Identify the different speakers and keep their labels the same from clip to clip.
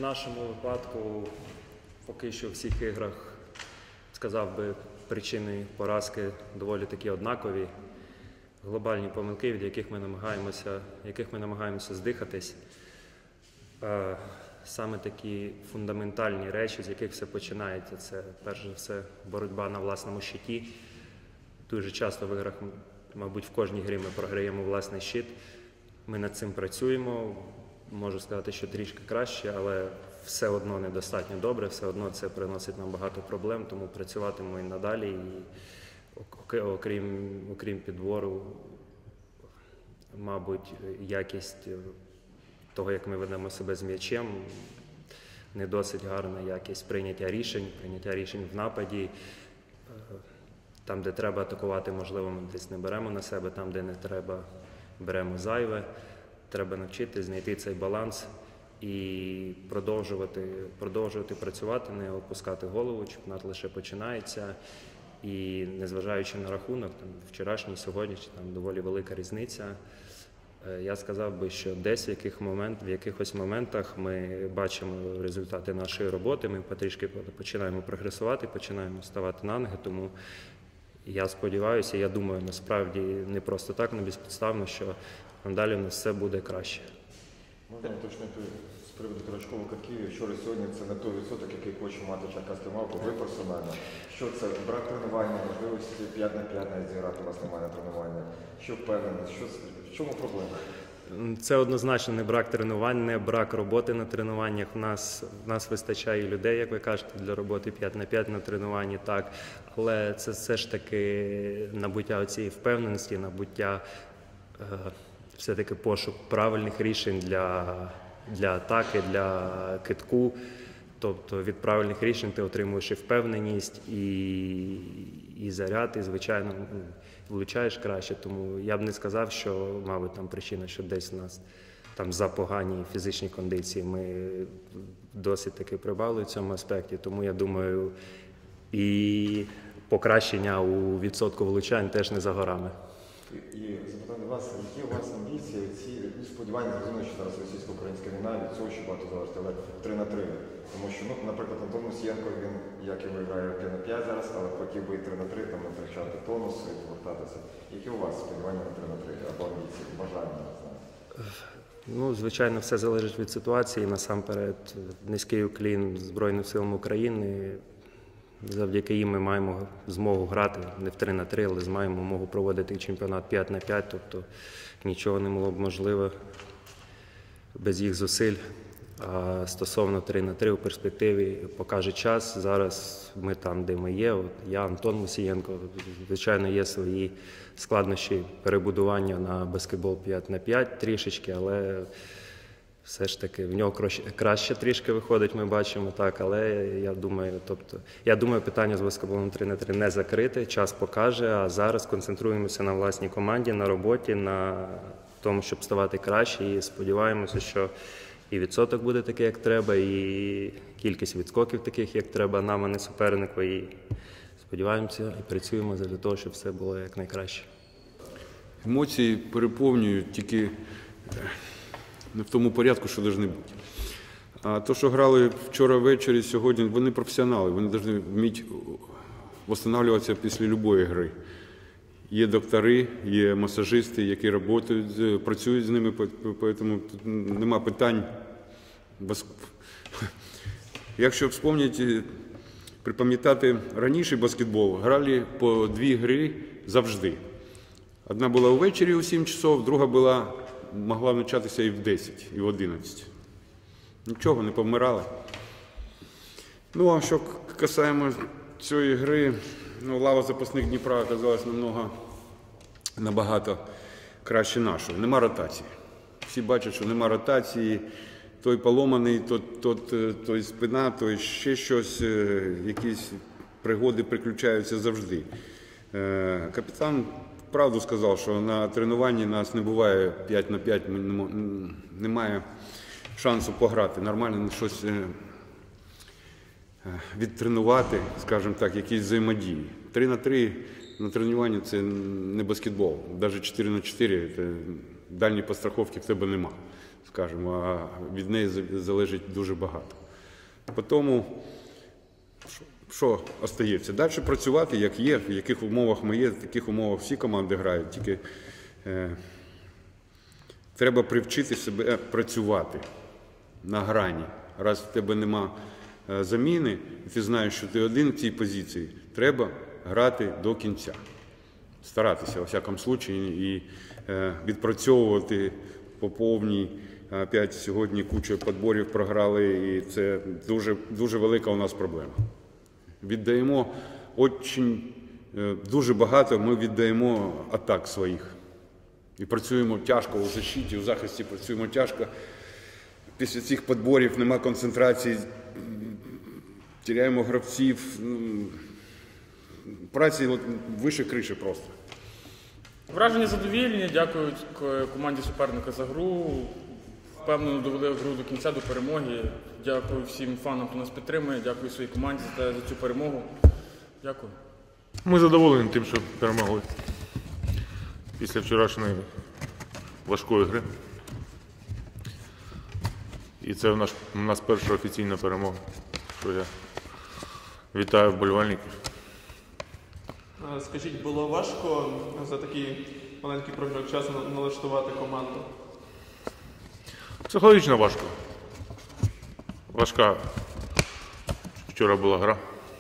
Speaker 1: нашому випадку поки що в всіх іграх, сказав би, причини поразки доволі такі однакові. Глобальні помилки, від яких ми намагаємося здихатись. Саме такі фундаментальні речі, з яких все починається, це перш за все боротьба на власному щиті. Дуже часто в іграх, мабуть, в кожній грі ми програємо власний щит. Ми над цим працюємо, можу сказати, що трішки краще, але все одно недостатньо добре, все одно це приносить нам багато проблем, тому працюватимемо і надалі. І окрім підбору, мабуть, якість того, як ми ведемо себе з м'ячем, не досить гарна якість прийняття рішень в нападі. Там, де треба атакувати, можливо, ми десь не беремо на себе, там, де не треба, беремо зайве. Треба навчитися знайти цей баланс і продовжувати працювати, не опускати голову, чемпіонат лише починається. І незважаючи на рахунок, вчорашній, сьогоднішній, там доволі велика різниця. Я сказав би, що десь в якихось моментах ми бачимо результати нашої роботи, ми потрішки починаємо прогресувати, починаємо ставати на ноги, тому я сподіваюся, я думаю, насправді не просто так, не безпідставно, що надалі в нас все буде краще.
Speaker 2: Можна уточнити з приводу Турачкового Києві, вчора і сьогодні це не той відсоток, який хоче мати Черкаський Мавпи, ви персонально. Що це? Брак тренування, можливості 5 на 5 навіть зіграти, у вас немає на тренування. Що впевненість? В чому проблема?
Speaker 1: Це однозначно не брак тренувань, не брак роботи на тренуваннях. В нас вистачає людей, як ви кажете, для роботи 5 на 5 на тренуванні, так. Але це все ж таки набуття цієї впевненості, набуття все-таки пошук правильних рішень для атаки, для кидку. Тобто від правильних рішень ти отримуєш і впевненість, і заряд, і, звичайно, влучаєш краще. Тому я б не сказав, що, мабуть, там причина, що десь у нас там за погані фізичні кондиції. Ми досить таки прибавили в цьому аспекті, тому я думаю, і покращення у відсотку влучань теж не за горами.
Speaker 2: І запитання вас, які у вас амбіції, ці сподівання, розумію, що зараз російсько-українська війна, від цього ще багато залежить, але 3 на 3. Тому що, наприклад, Антон Мусієнко, він, як і виграє 5 на 5 зараз, але хотів би і 3 на 3, там не втрачати тонус і повертатися. Які у вас сподівання на 3 на 3, або амбіції, бажання, не знаю?
Speaker 1: Звичайно, все залежить від ситуації. Насамперед, низький уклін Збройним силам України. Завдяки їм ми маємо змогу грати не в 3 на 3, але маємо змогу проводити чемпіонат 5 на 5, тобто нічого не було б можливо без їх зусиль. А стосовно 3 на 3 у перспективі покаже час. Зараз ми там, де ми є. От я, Антон Мусієнко, звичайно, є свої складнощі перебудування на баскетбол 5 на 5 трішечки, але все ж таки в нього краще трішки виходить, ми бачимо так, але я думаю, питання з баскетболом 3 на 3 не закрите, час покаже, а зараз концентруємося на власній команді, на роботі, на тому, щоб ставати краще, і сподіваємося, що і відсоток буде такий, як треба, і кількість відскоків таких, як треба нам, а не супернику, і сподіваємося і працюємо для того, щоб все було якнайкраще.
Speaker 3: Емоції переповнюють тільки не в тому порядку, що повинні бути. А то, що грали вчора ввечері, сьогодні, вони професіонали, вони повинні вміти відновлюватися після будь-якої гри. Є доктори, є масажисти, які працюють з ними, тому тут нема питань. Якщо припам'ятати раніше баскетбол, грали по 2 гри завжди. Одна була ввечері у 7 часов, друга могла початися і в 10, і в 11. Нічого, не повмирали. А що касаємо цієї гри, лава запасних Дніпра оказалась набагато краще нашої. Нема ротації. Всі бачать, що нема ротації. Той поломаний, той спина, той ще щось, якісь пригоди приключаються завжди. Капітан правду сказав, що на тренуванні нас не буває 5 на 5, немає шансу пограти. Нормально щось відтренувати, скажімо так, якісь взаємодії. 3 на 3 на тренуванні – це не баскетбол. Навіть 4 на 4 – дальні постраховки в тебе нема. скажімо, а від неї залежить дуже багато. Тому, що остається? Далі працювати, як є, в яких умовах ми є, в таких умовах всі команди грають, тільки треба привчити себе працювати на грані. Раз в тебе нема заміни, і ти знаєш, що ти один в цій позиції, треба грати до кінця. Старатися, у всякому випадку, і відпрацьовувати по повній. Опять сьогодні куча підборів програли, і це дуже, дуже велика у нас проблема. Віддаємо дуже багато, ми віддаємо атак своїх. І працюємо тяжко у защиті, у захисті працюємо тяжко. Після цих підборів нема концентрації, теряємо гравців. Праці вище криші просто.
Speaker 4: Враження задовільні, дякую команді суперника за гру. Впевнено довели гру до кінця, до перемоги. Дякую всім фанам, хто нас підтримує, дякую своїй команді за цю перемогу. Дякую.
Speaker 5: Ми задоволені тим, що перемогли після вчорашньої важкої гри. І це у нас перша офіційна перемога, що я вітаю вболівальників.
Speaker 6: Скажіть, було важко за такий маленький проміжок часу налаштувати команду?
Speaker 5: Психологічно важко. Важка вчора була гра.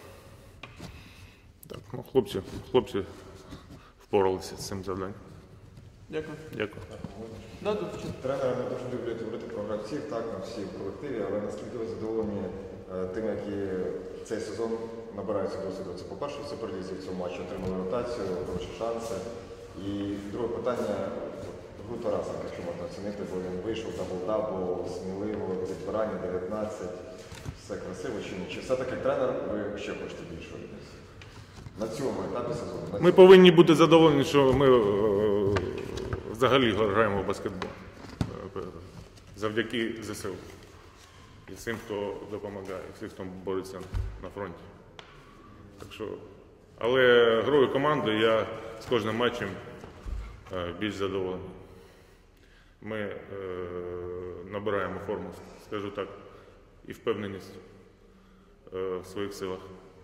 Speaker 5: Так, ну, хлопці впоралися з цим завданням.
Speaker 6: Дякую.
Speaker 5: Дякую.
Speaker 2: Тренери не дуже люблять говорити про гравців, так, на всі в колективі, але наскільки ви задоволені тим, які цей сезон набираються досвіду? Це, по-перше, в Суперлізі в цьому матчі отримали ротацію, хороші шанси. І друге питання, гру Тарасенка, що можна оцінити, бо він вийшов дабл-дабл, сміливо, підбирання 19, все красиво чи ні? Чи все-таки тренер ви ще хочете більшого від нас? На цьому етапі сезону?
Speaker 5: Ми повинні бути задоволені, що ми взагалі граємо в баскетбол. Завдяки ЗСУ. І всім, хто допомагає, всім, хто бореться на фронті. Так що, але грою команди я з кожним матчем більш задоволений. Ми набираємо форму, скажу так, і впевненість в своїх силах.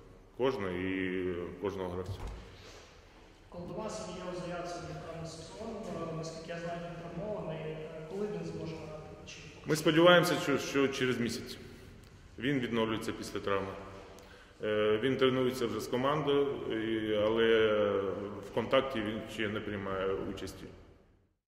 Speaker 5: Кожного гравця.
Speaker 7: Колдовас є у заявці на сезон, наскільки я знаю, він травмований. Коли він зможе грати?
Speaker 5: Ми сподіваємося, що через місяць. Він відновлюється після травми. Він тренується вже з командою, але в контакті він ще не приймає участі.